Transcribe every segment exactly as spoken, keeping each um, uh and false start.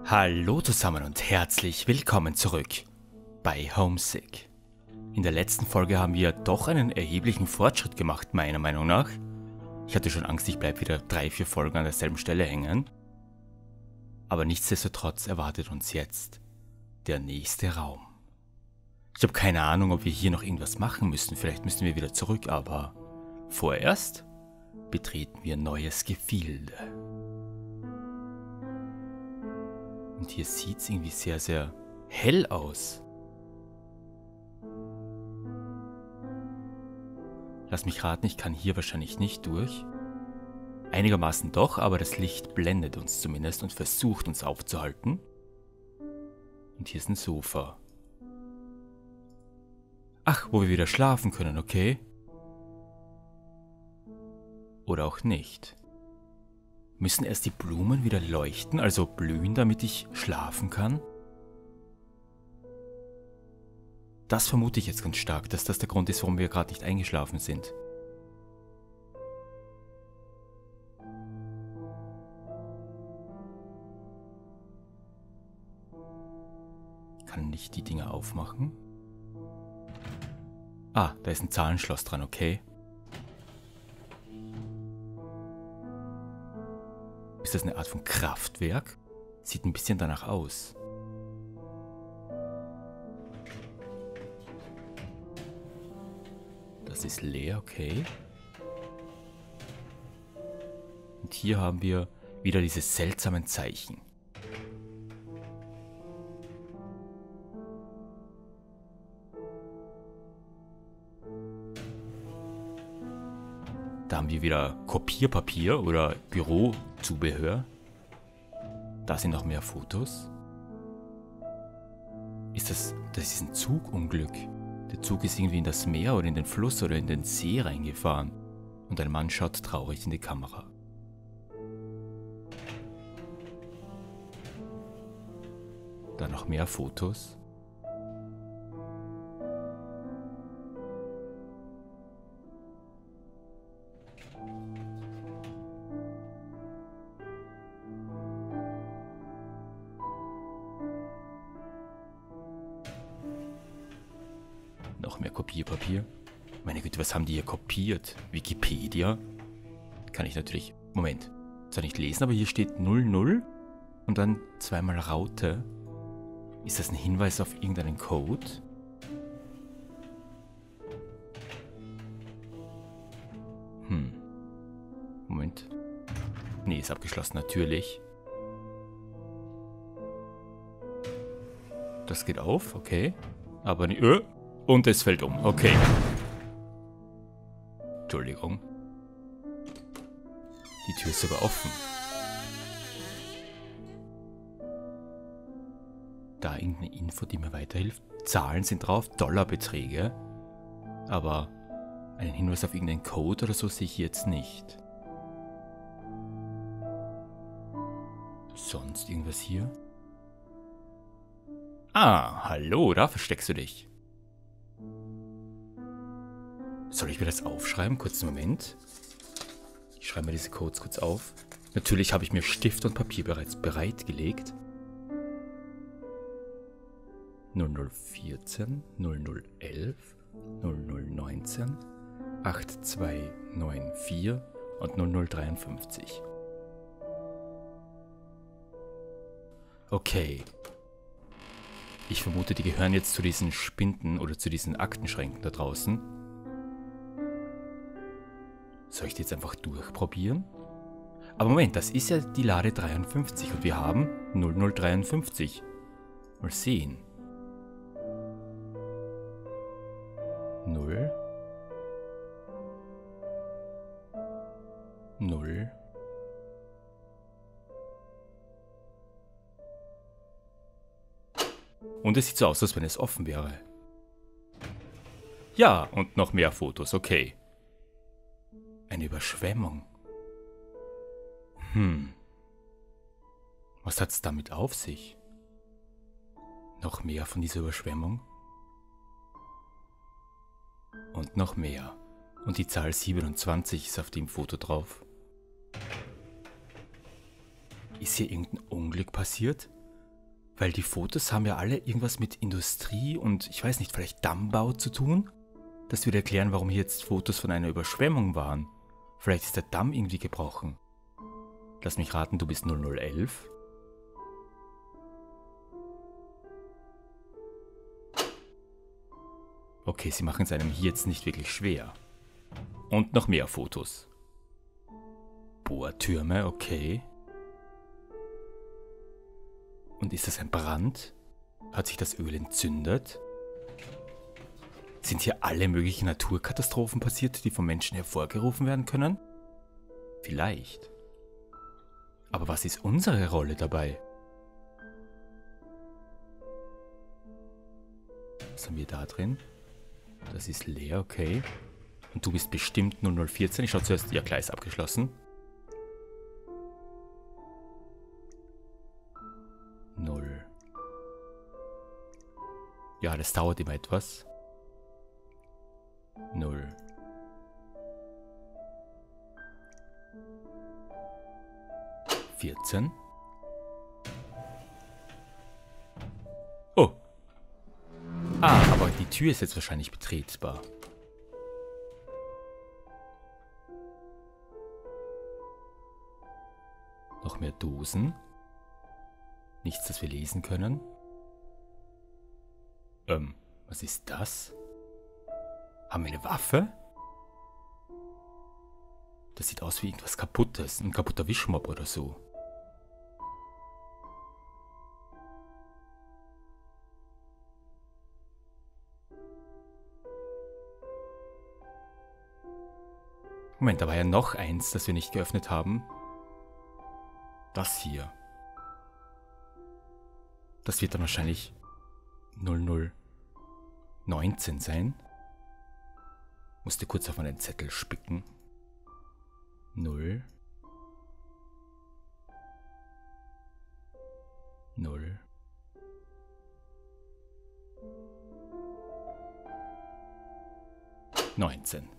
Hallo zusammen und herzlich willkommen zurück bei Homesick. In der letzten Folge haben wir doch einen erheblichen Fortschritt gemacht, meiner Meinung nach. Ich hatte schon Angst, ich bleibe wieder drei, vier Folgen an derselben Stelle hängen. Aber nichtsdestotrotz erwartet uns jetzt der nächste Raum. Ich habe keine Ahnung, ob wir hier noch irgendwas machen müssen. Vielleicht müssen wir wieder zurück, aber vorerst betreten wir neues Gefilde. Und hier sieht es irgendwie sehr, sehr hell aus. Lass mich raten, ich kann hier wahrscheinlich nicht durch. Einigermaßen doch, aber das Licht blendet uns zumindest und versucht uns aufzuhalten. Und hier ist ein Sofa. Ach, wo wir wieder schlafen können, okay? Oder auch nicht. Müssen erst die Blumen wieder leuchten, also blühen, damit ich schlafen kann? Das vermute ich jetzt ganz stark, dass das der Grund ist, warum wir gerade nicht eingeschlafen sind. Kann ich die Dinger aufmachen? Ah, da ist ein Zahlenschloss dran, okay. Ist das eine Art von Kraftwerk? Sieht ein bisschen danach aus. Das ist leer, okay. Und hier haben wir wieder diese seltsamen Zeichen. Da haben wir wieder Kopierpapier oder Bürozubehör. Da sind noch mehr Fotos. Ist das, das ist ein Zugunglück. Der Zug ist irgendwie in das Meer oder in den Fluss oder in den See reingefahren. Und ein Mann schaut traurig in die Kamera. Da noch mehr Fotos. Noch mehr Kopierpapier. Meine Güte, was haben die hier kopiert? Wikipedia? Kann ich natürlich... Moment. Zwar nicht lesen, aber hier steht null null und dann zweimal Raute. Ist das ein Hinweis auf irgendeinen Code? Hm. Moment. Nee, ist abgeschlossen, natürlich. Das geht auf, okay. Aber nicht... Äh. Und es fällt um. Okay. Entschuldigung. Die Tür ist sogar offen. Da irgendeine Info, die mir weiterhilft. Zahlen sind drauf, Dollarbeträge. Aber einen Hinweis auf irgendeinen Code oder so sehe ich jetzt nicht. Sonst irgendwas hier? Ah, hallo, da versteckst du dich. Soll ich mir das aufschreiben? Kurzen Moment. Ich schreibe mir diese Codes kurz auf. Natürlich habe ich mir Stift und Papier bereits bereitgelegt. null null vierzehn, null null elf, null null neunzehn, acht zwei neun vier und null null dreiundfünfzig. Okay. Ich vermute, die gehören jetzt zu diesen Spinden oder zu diesen Aktenschränken da draußen. Soll ich die jetzt einfach durchprobieren? Aber Moment, das ist ja die Lade dreiundfünfzig und wir haben null null dreiundfünfzig. Mal sehen. null. null. Und es sieht so aus, als wenn es offen wäre. Ja, und noch mehr Fotos, okay. Eine Überschwemmung. Hm. Was hat's damit auf sich? Noch mehr von dieser Überschwemmung? Und noch mehr. Und die Zahl siebenundzwanzig ist auf dem Foto drauf. Ist hier irgendein Unglück passiert? Weil die Fotos haben ja alle irgendwas mit Industrie und ich weiß nicht, vielleicht Dammbau zu tun? Das würde erklären, warum hier jetzt Fotos von einer Überschwemmung waren. Vielleicht ist der Damm irgendwie gebrochen. Lass mich raten, du bist null null elf. Okay, sie machen es einem hier jetzt nicht wirklich schwer. Und noch mehr Fotos. Bohrtürme, okay. Und ist das ein Brand? Hat sich das Öl entzündet? Sind hier alle möglichen Naturkatastrophen passiert, die vom Menschen hervorgerufen werden können? Vielleicht. Aber was ist unsere Rolle dabei? Was haben wir da drin? Das ist leer, okay. Und du bist bestimmt null null vierzehn. Ich schaue zuerst, ja klar, ist abgeschlossen. Null. Ja, das dauert immer etwas. Null. vierzehn. Oh. Ah, aber die Tür ist jetzt wahrscheinlich betretbar. Noch mehr Dosen. Nichts, das wir lesen können. Ähm, was ist das? Haben wir eine Waffe? Das sieht aus wie irgendwas Kaputtes. Ein kaputter Wischmopp oder so. Moment, da war ja noch eins, das wir nicht geöffnet haben. Das hier. Das wird dann wahrscheinlich null null neunzehn sein. Musste kurz auf meinen Zettel spicken. null. null. neunzehn.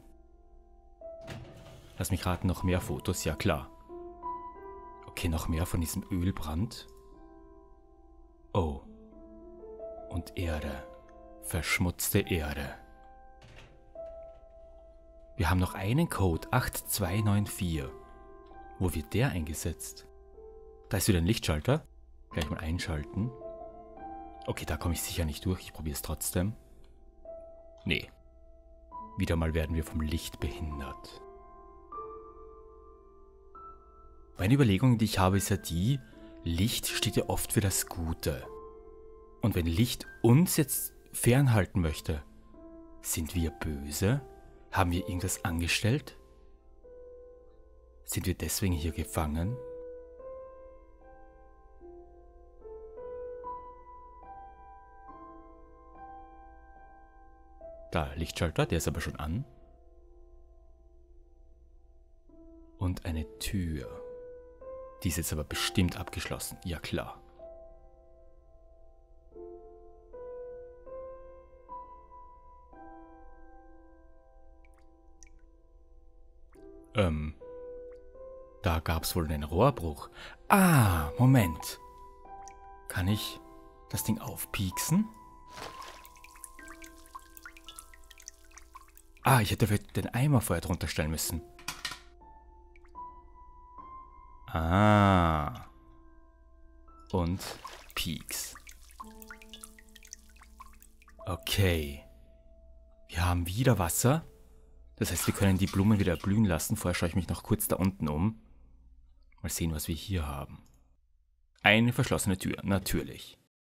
Lass mich raten, noch mehr Fotos, ja klar. Okay, noch mehr von diesem Ölbrand. Oh. Und Erde. Verschmutzte Erde. Wir haben noch einen Code, acht zwei neun vier. Wo wird der eingesetzt? Da ist wieder ein Lichtschalter. Gleich mal einschalten. Okay, da komme ich sicher nicht durch. Ich probiere es trotzdem. Nee. Wieder mal werden wir vom Licht behindert. Meine Überlegung, die ich habe, ist ja die, Licht steht ja oft für das Gute. Und wenn Licht uns jetzt fernhalten möchte, sind wir böse? Haben wir irgendwas angestellt? Sind wir deswegen hier gefangen? Da, Lichtschalter, der ist aber schon an. Und eine Tür. Die ist jetzt aber bestimmt abgeschlossen. Ja klar. Ähm. Da gab es wohl einen Rohrbruch. Ah, Moment. Kann ich das Ding aufpieksen? Ah, ich hätte vielleicht den Eimer vorher drunter stellen müssen. Ah. Und Peaks. Okay. Wir haben wieder Wasser. Das heißt, wir können die Blumen wieder blühen lassen. Vorher schaue ich mich noch kurz da unten um. Mal sehen, was wir hier haben. Eine verschlossene Tür, natürlich.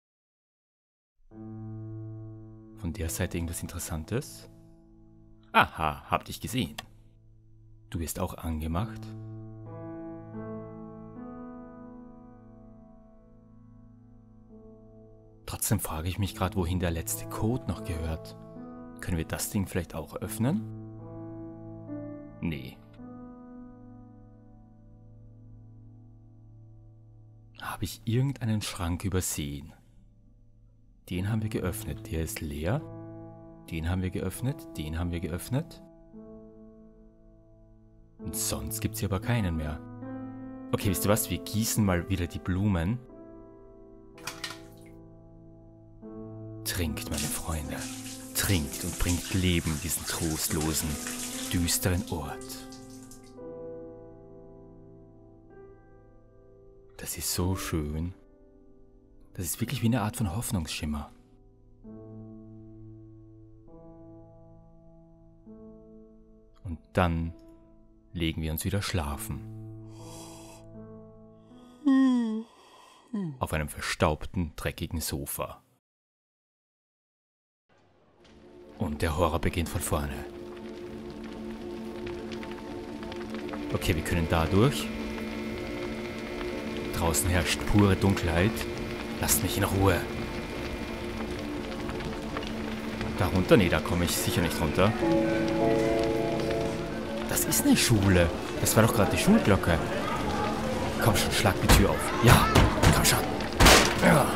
Von der Seite irgendwas Interessantes? Aha, hab dich gesehen. Du wirst auch angemacht. Trotzdem frage ich mich gerade, wohin der letzte Code noch gehört. Können wir das Ding vielleicht auch öffnen? Nee. Habe ich irgendeinen Schrank übersehen? Den haben wir geöffnet. Der ist leer. Den haben wir geöffnet. Den haben wir geöffnet. Und sonst gibt es hier aber keinen mehr. Okay, wisst ihr was? Wir gießen mal wieder die Blumen. Trinkt, meine Freunde. Trinkt und bringt Leben in diesen trostlosen, düsteren Ort. Das ist so schön. Das ist wirklich wie eine Art von Hoffnungsschimmer. Und dann legen wir uns wieder schlafen. Auf einem verstaubten, dreckigen Sofa. Und der Horror beginnt von vorne. Okay, wir können da durch. Draußen herrscht pure Dunkelheit. Lasst mich in Ruhe. Da runter? Nee, da komme ich sicher nicht runter. Das ist eine Schule. Das war doch gerade die Schulglocke. Komm schon, schlag die Tür auf. Ja, komm schon. Ja.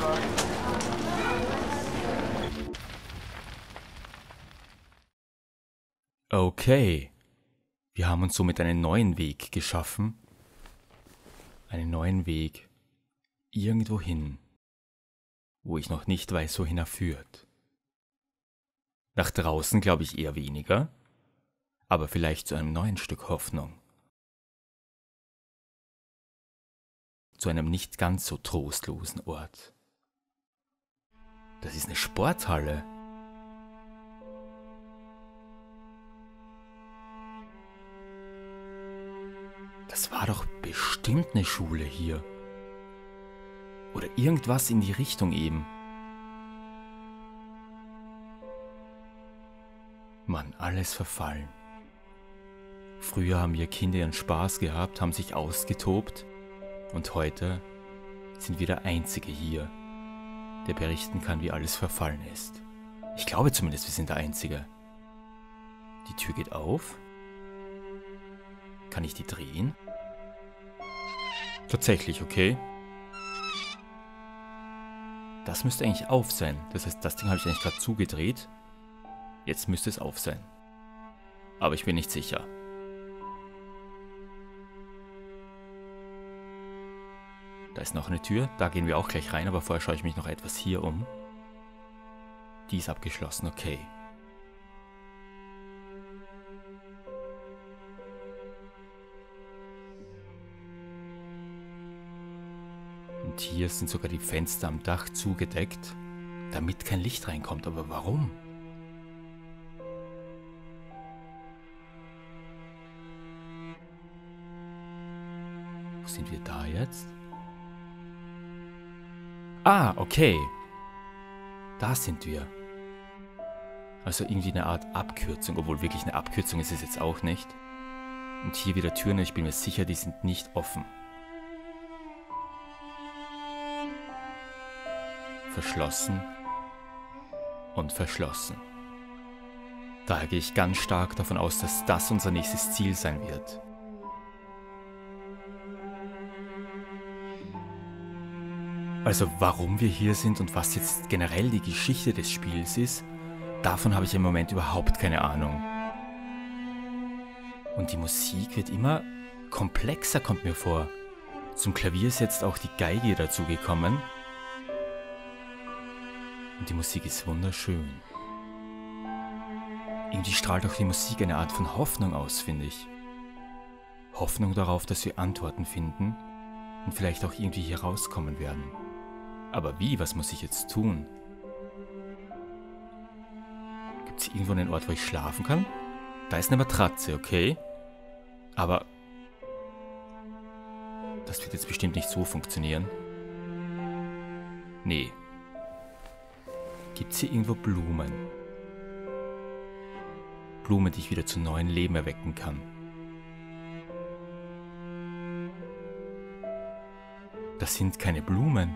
Okay. Wir haben uns somit einen neuen Weg geschaffen. Einen neuen Weg. Irgendwo hin. Wo ich noch nicht weiß, wohin er führt. Nach draußen glaube ich eher weniger. Aber vielleicht zu einem neuen Stück Hoffnung. Zu einem nicht ganz so trostlosen Ort. Das ist eine Sporthalle. Das war doch bestimmt eine Schule hier. Oder irgendwas in die Richtung eben. Mann, alles verfallen. Früher haben wir Kinder ihren Spaß gehabt, haben sich ausgetobt. Und heute sind wir der Einzige hier, der berichten kann, wie alles verfallen ist. Ich glaube zumindest, wir sind der Einzige. Die Tür geht auf. Kann ich die drehen? Tatsächlich, okay. Das müsste eigentlich auf sein. Das heißt, das Ding habe ich eigentlich gerade zugedreht. Jetzt müsste es auf sein. Aber ich bin nicht sicher. Da ist noch eine Tür, da gehen wir auch gleich rein, aber vorher schaue ich mich noch etwas hier um. Die ist abgeschlossen, okay. Und hier sind sogar die Fenster am Dach zugedeckt, damit kein Licht reinkommt. Aber warum? Wo sind wir da jetzt? Ah, okay. Da sind wir. Also irgendwie eine Art Abkürzung, obwohl wirklich eine Abkürzung ist es jetzt auch nicht. Und hier wieder Türen, ich bin mir sicher, die sind nicht offen. Verschlossen und verschlossen. Daher gehe ich ganz stark davon aus, dass das unser nächstes Ziel sein wird. Also warum wir hier sind und was jetzt generell die Geschichte des Spiels ist, davon habe ich im Moment überhaupt keine Ahnung. Und die Musik wird immer komplexer, kommt mir vor. Zum Klavier ist jetzt auch die Geige dazugekommen. Und die Musik ist wunderschön. Irgendwie strahlt auch die Musik eine Art von Hoffnung aus, finde ich. Hoffnung darauf, dass wir Antworten finden und vielleicht auch irgendwie hier rauskommen werden. Aber wie? Was muss ich jetzt tun? Gibt es irgendwo einen Ort, wo ich schlafen kann? Da ist eine Matratze, okay. Aber das wird jetzt bestimmt nicht so funktionieren. Nee. Gibt es hier irgendwo Blumen? Blumen, die ich wieder zu neuem Leben erwecken kann. Das sind keine Blumen.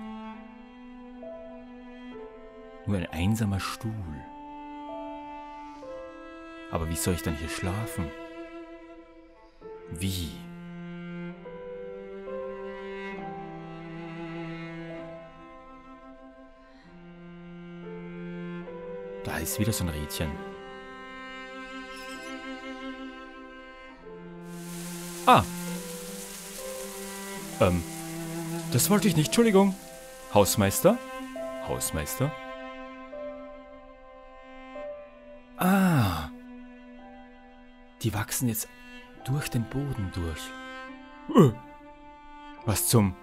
Nur ein einsamer Stuhl. Aber wie soll ich dann hier schlafen? Wie? Da ist wieder so ein Rädchen. Ah. Ähm. Das wollte ich nicht, Entschuldigung. Hausmeister? Hausmeister? Die wachsen jetzt durch den Boden durch. Was zum...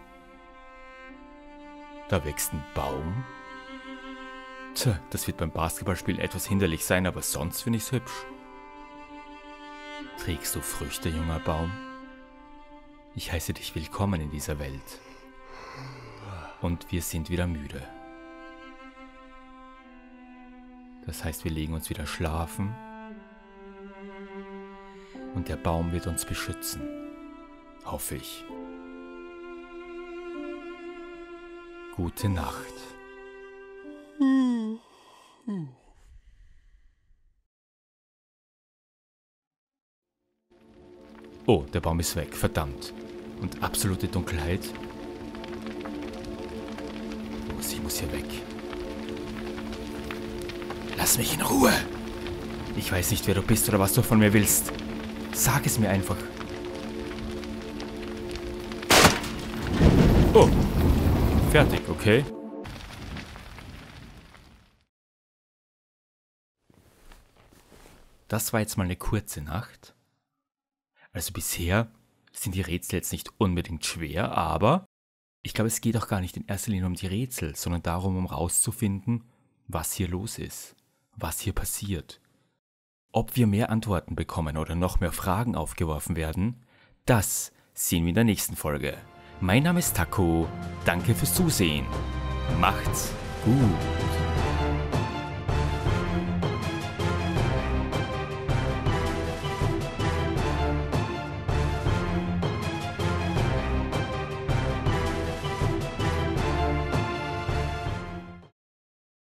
Da wächst ein Baum. Tja, das wird beim Basketballspielen etwas hinderlich sein, aber sonst finde ich's hübsch. Trägst du Früchte, junger Baum? Ich heiße dich willkommen in dieser Welt. Und wir sind wieder müde. Das heißt, wir legen uns wieder schlafen. Und der Baum wird uns beschützen. Hoffe ich. Gute Nacht. Oh, der Baum ist weg, verdammt. Und absolute Dunkelheit. Oh, ich muss hier weg. Lass mich in Ruhe. Ich weiß nicht, wer du bist oder was du von mir willst. Sag es mir einfach. Oh, fertig, okay. Das war jetzt mal eine kurze Nacht. Also bisher sind die Rätsel jetzt nicht unbedingt schwer, aber ich glaube, es geht auch gar nicht in erster Linie um die Rätsel, sondern darum, um rauszufinden, was hier los ist, was hier passiert. Ob wir mehr Antworten bekommen oder noch mehr Fragen aufgeworfen werden, das sehen wir in der nächsten Folge. Mein Name ist Taco, danke fürs Zusehen. Macht's gut.